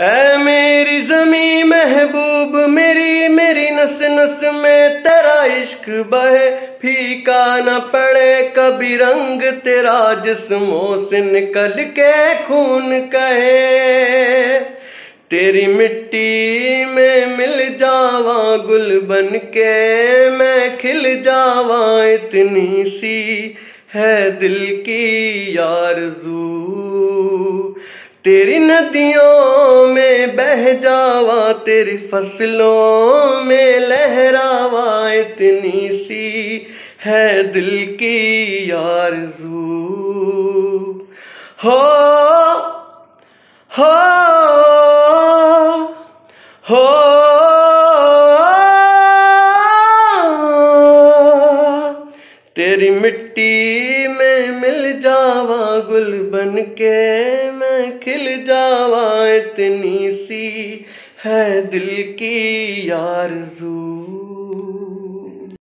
ऐ मेरी ज़मीं महबूब मेरी मेरी नस नस में तेरा इश्क बहे, फीका न पड़े कभी रंग तेरा जिस्मों से निकल के खून कहे। तेरी मिट्टी में मिल जावा गुल बन के मैं खिल जावा, इतनी सी है दिल की आरज़ू। तेरी नदियों में बह जावा तेरी फसलों में लहरावा, इतनी सी है दिल की आरज़ू। हो हो हो तेरी मिट्टी में मिल जावा गुल बन के मैं खिल जावा, इतनी सी है दिल की आरज़ू।